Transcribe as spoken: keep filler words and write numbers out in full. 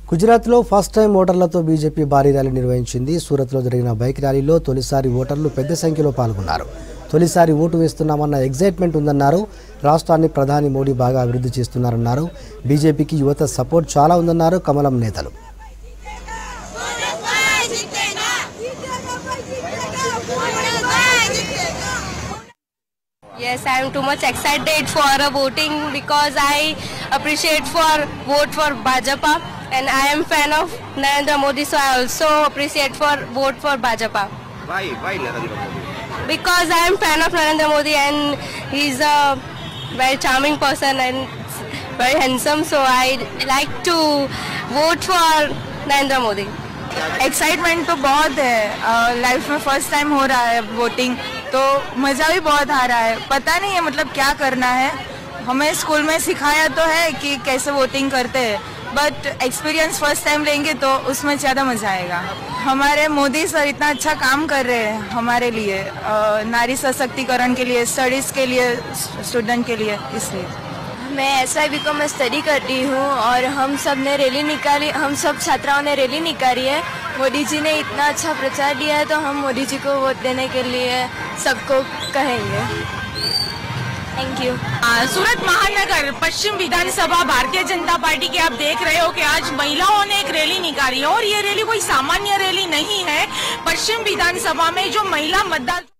గుజరాత్లో first time ఓటర్లతో BJP భారీ ర్యాలీ నిర్వహించింది. సూరత్లో జరిగిన బైక్ ర్యాలీలో తొలిసారి ఓటర్లు పెద్ద సంఖ్యలో పాల్గొన్నారు. తొలిసారి ఓటు వేస్తున్నామన్న ఎగ్జైట్మెంట్ ఉందన్నారు. రాష్ట్రాన్ని ప్రధాని మోడీ బాగా అభివృద్ధి చేస్తున్నారన్నారు. బీజేపీకి యువత సపోర్ట్ చాలా ఉందన్నారు కమలం నేతలు. Yes, I am too much excited for uh, voting because I appreciate for vote for Bhajapa and I am fan of Narendra Modi, so I also appreciate for vote for Bhajapa. Why? Why Narendra Modi? Because I am fan of Narendra Modi and he is a very charming person and very handsome, so I like to vote for Narendra Modi. Excitement तो बहुत है, life में first time हो रहा है voting, तो मज़ा भी बहुत आ रहा है। पता नहीं है मतलब क्या करना है, हमें स्कूल में सिखाया तो है कि कैसे वोटिंग करते हैं, बट एक्सपीरियंस फर्स्ट टाइम लेंगे तो उसमें ज़्यादा मज़ा आएगा। हमारे मोदी सर इतना अच्छा काम कर रहे हैं हमारे लिए, नारी सशक्तिकरण के लिए, स्टडीज़ के लिए, स्टूडेंट के लिए। इसलिए मैं एस आई बी को मैं स्टडी कर रही हूँ और हम सब ने रैली निकाली, हम सब छात्राओं ने रैली निकाली है। मोदी जी ने इतना अच्छा प्रचार दिया है तो हम मोदी जी को वोट देने के लिए सबको कहेंगे। Thank you. सूरत महानगर पश्चिम विधानसभा भारतीय जनता पार्टी की आप देख रहे हो कि आज महिलाओं ने एक रैली निकाली है और ये रैली कोई सामान्य रैली नहीं है। पश्चिम विधानसभा में जो महिला मतदाता